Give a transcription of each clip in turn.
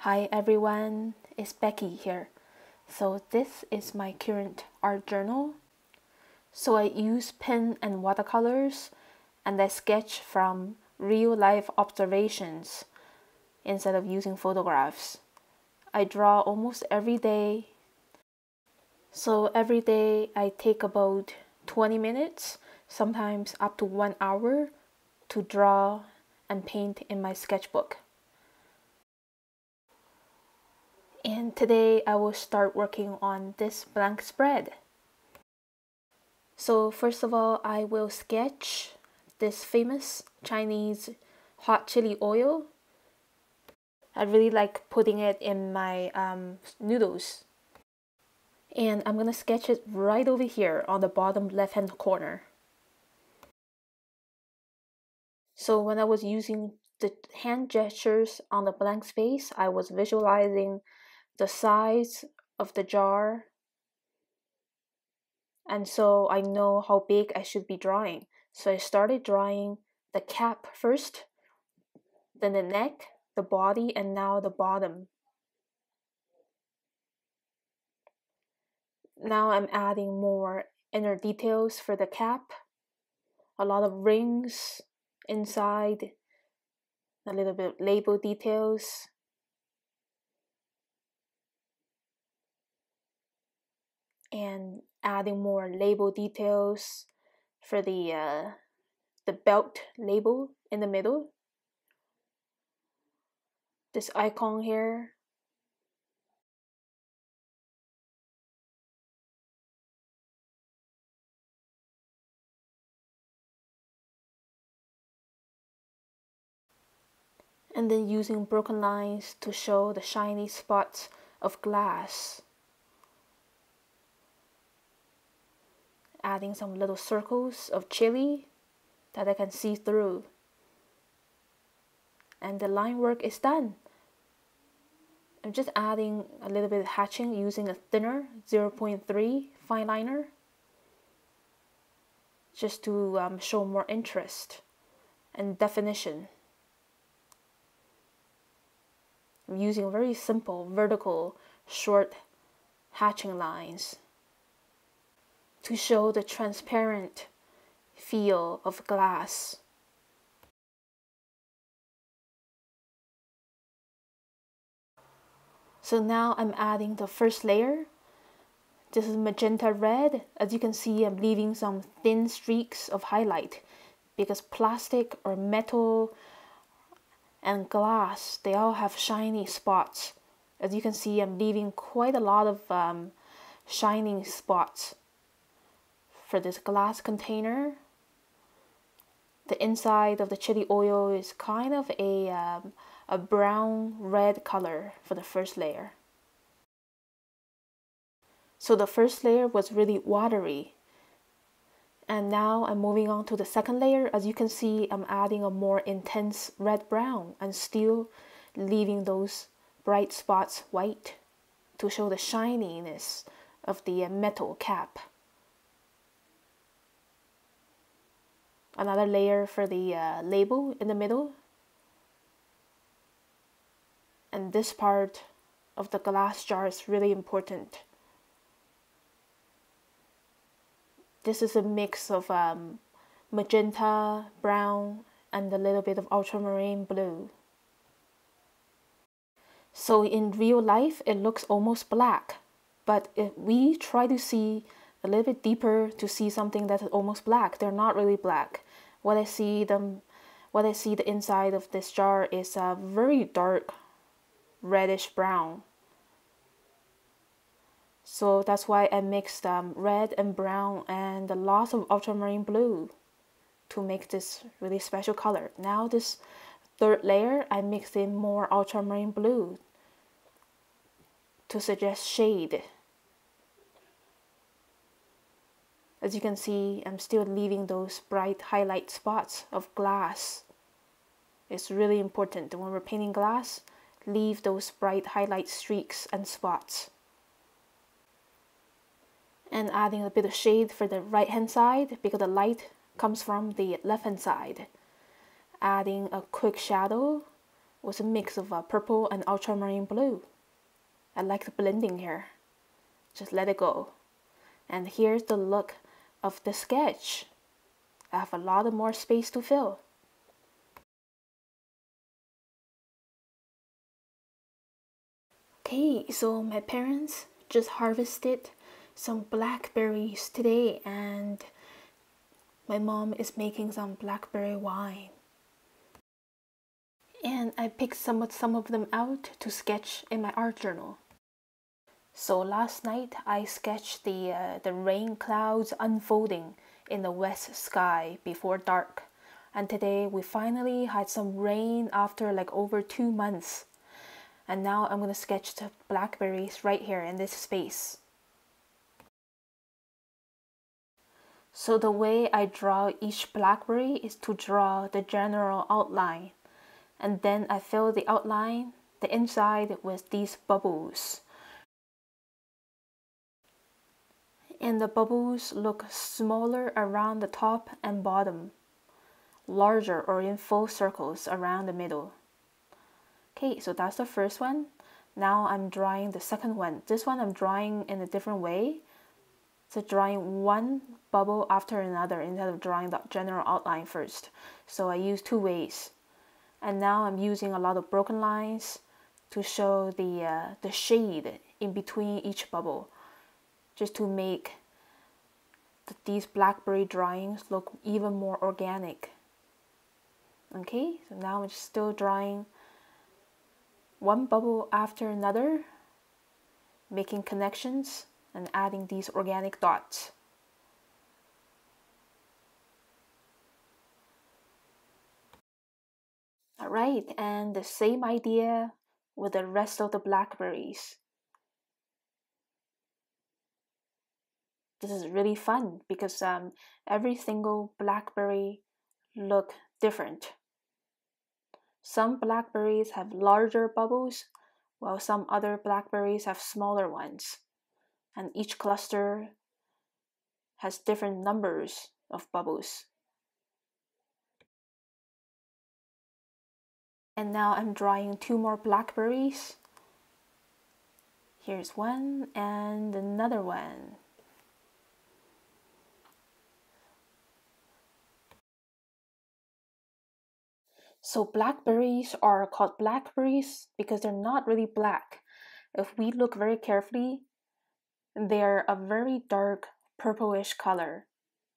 Hi everyone, it's Becky here. So this is my current art journal. So I use pen and watercolors and I sketch from real life observations instead of using photographs. I draw almost every day. So every day I take about 20 minutes, sometimes up to 1 hour to draw and paint in my sketchbook. And today I will start working on this blank spread. So first of all, I will sketch this famous Chinese hot chili oil. I really like putting it in my noodles. And I'm gonna sketch it right over here on the bottom left-hand corner. So when I was using the hand gestures on the blank space, I was visualizing the size of the jar, and so I know how big I should be drawing. So I started drawing the cap first, then the neck, the body, and now the bottom. Now I'm adding more inner details for the cap, a lot of rings inside, a little bit label details. And adding more label details for the belt label in the middle. This icon here. And then using broken lines to show the shiny spots of glass. Adding some little circles of chili that I can see through. And the line work is done. I'm just adding a little bit of hatching using a thinner 0.3 fine liner just to show more interest and definition. I'm using very simple vertical short hatching lines to show the transparent feel of glass. So now I'm adding the first layer. This is magenta red. As you can see, I'm leaving some thin streaks of highlight because plastic or metal and glass, they all have shiny spots. As you can see, I'm leaving quite a lot of shining spots for this glass container. The inside of the chili oil is kind of a brown red color for the first layer. So the first layer was really watery. And now I'm moving on to the second layer. As you can see, I'm adding a more intense red-brown and still leaving those bright spots white to show the shininess of the metal cap. Another layer for the label in the middle. And this part of the glass jar is really important. This is a mix of magenta, brown, and a little bit of ultramarine blue. So in real life, it looks almost black. But if we try to see a little bit deeper to see something that's almost black, they're not really black. What I see the inside of this jar is a very dark reddish brown. So that's why I mixed red and brown and a lot of ultramarine blue to make this really special color. Now this third layer, I mixed in more ultramarine blue to suggest shade. As you can see, I'm still leaving those bright highlight spots of glass. It's really important that when we're painting glass, leave those bright highlight streaks and spots. And adding a bit of shade for the right hand side because the light comes from the left hand side. Adding a quick shadow with a mix of purple and ultramarine blue. I like the blending here. Just let it go. And here's the look of the sketch. I have a lot of more space to fill. Okay, so my parents just harvested some blackberries today, and my mom is making some blackberry wine. And I picked some of them out to sketch in my art journal. So last night I sketched the rain clouds unfolding in the west sky before dark. And today we finally had some rain after like over 2 months. And now I'm going to sketch the blackberries right here in this space. So the way I draw each blackberry is to draw the general outline. And then I fill the outline, the inside, with these bubbles. And the bubbles look smaller around the top and bottom, larger or in full circles around the middle. Okay, so that's the first one. Now I'm drawing the second one. This one I'm drawing in a different way. So drawing one bubble after another instead of drawing the general outline first. So I use 2 ways. And now I'm using a lot of broken lines to show the shade in between each bubble, just to make these blackberry drawings look even more organic. Okay, so now I'm still drawing one bubble after another, making connections and adding these organic dots. Alright, and the same idea with the rest of the blackberries. This is really fun because every single blackberry look different. Some blackberries have larger bubbles, while some other blackberries have smaller ones. And each cluster has different numbers of bubbles. And now I'm drawing 2 more blackberries. Here's one and another one. So blackberries are called blackberries because they're not really black. If we look very carefully, they're a very dark purplish color.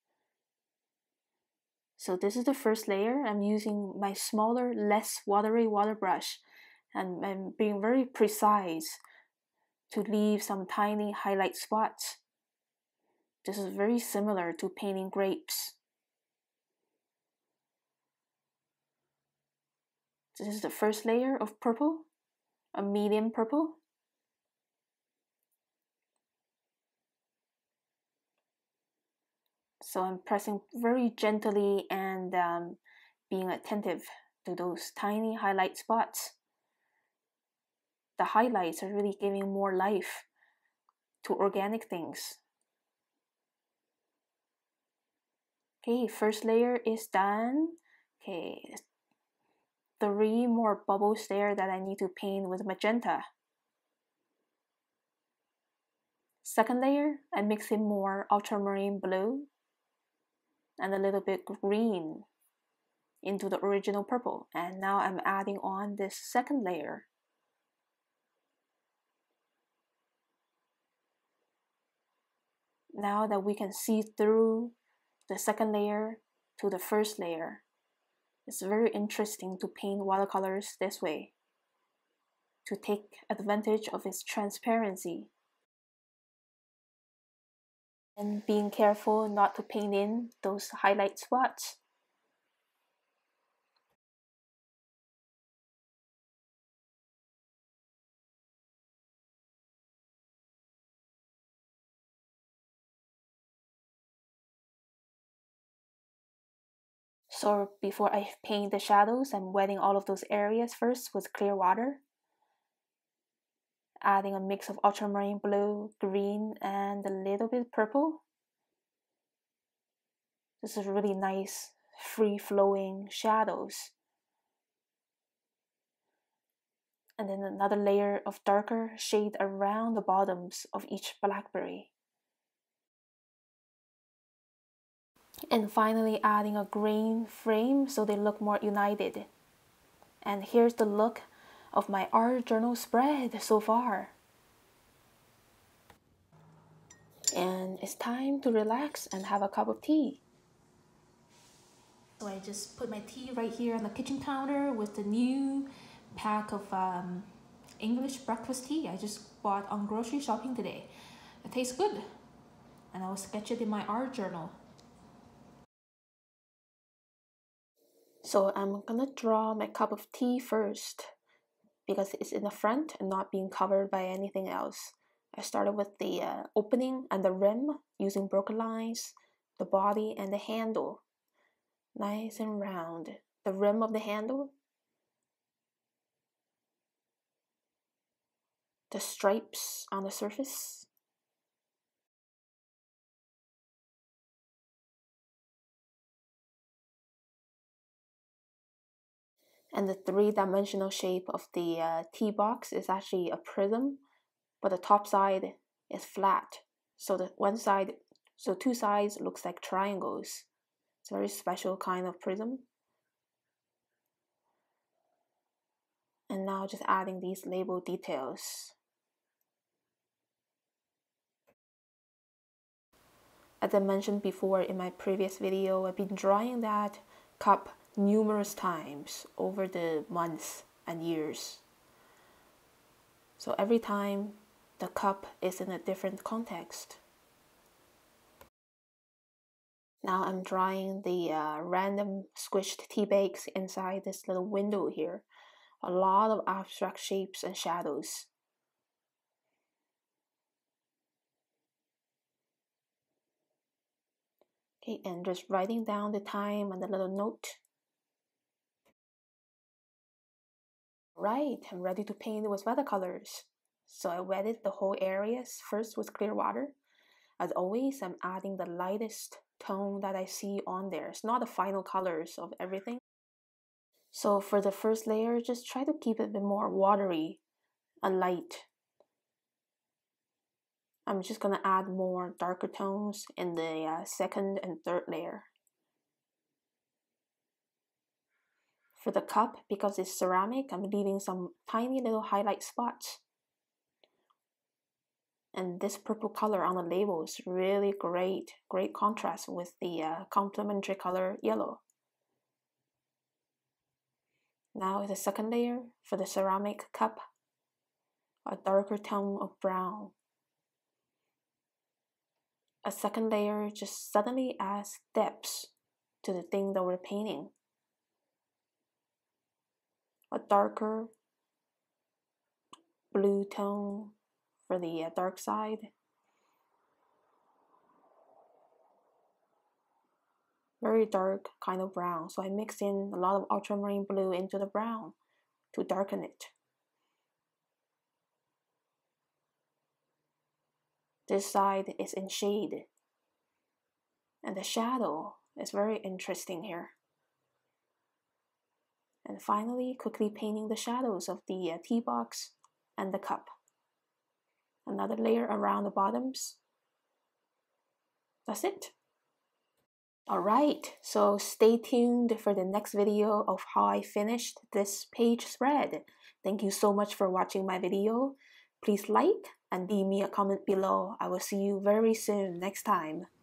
So this is the first layer. I'm using my smaller, less watery water brush, and I'm being very precise to leave some tiny highlight spots. This is very similar to painting grapes. This is the first layer of purple, a medium purple. So I'm pressing very gently and being attentive to those tiny highlight spots. The highlights are really giving more life to organic things. Okay, first layer is done. Okay, 3 more bubbles there that I need to paint with magenta. Second layer, I mix in more ultramarine blue and a little bit green into the original purple. And now I'm adding on this second layer. Now that we can see through the second layer to the first layer, it's very interesting to paint watercolors this way, to take advantage of its transparency. And being careful not to paint in those highlight spots. So before I paint the shadows, I'm wetting all of those areas first with clear water, adding a mix of ultramarine blue, green, and a little bit purple. This is really nice, free-flowing shadows. And then another layer of darker shade around the bottoms of each blackberry. And finally adding a grain frame so they look more united. And here's the look of my art journal spread so far. And it's time to relax and have a cup of tea. So I just put my tea right here on the kitchen counter with the new pack of English breakfast tea I just bought on grocery shopping today. It tastes good, and I will sketch it in my art journal. So I'm gonna draw my cup of tea first because it's in the front and not being covered by anything else. I started with the opening and the rim using broken lines, the body and the handle. Nice and round. The rim of the handle, the stripes on the surface, and the three-dimensional shape of the tea box is actually a prism, but the top side is flat. So two sides looks like triangles. It's a very special kind of prism. And now just adding these label details. As I mentioned before in my previous video, I've been drawing that cup numerous times over the months and years. So every time the cup is in a different context. Now I'm drawing the random squished tea bags inside this little window here. A lot of abstract shapes and shadows. Okay, and just writing down the time and the little note. Right, I'm ready to paint with watercolors. So I wetted the whole areas first with clear water. As always, I'm adding the lightest tone that I see on there. It's not the final colors of everything. So for the first layer, just try to keep it a bit more watery and light. I'm just gonna add more darker tones in the second and third layer. For the cup, because it's ceramic, I'm leaving some tiny little highlight spots. And this purple color on the label is really great contrast with the complementary color yellow. Now the second layer for the ceramic cup, a darker tone of brown. A second layer just suddenly adds depth to the thing that we're painting. A darker blue tone for the dark side. Very dark kind of brown, so I mixed in a lot of ultramarine blue into the brown to darken it. This side is in shade, and the shadow is very interesting here. And finally, quickly painting the shadows of the tea box and the cup. Another layer around the bottoms. That's it. Alright, so stay tuned for the next video of how I finished this page spread. Thank you so much for watching my video. Please like and leave me a comment below. I will see you very soon next time.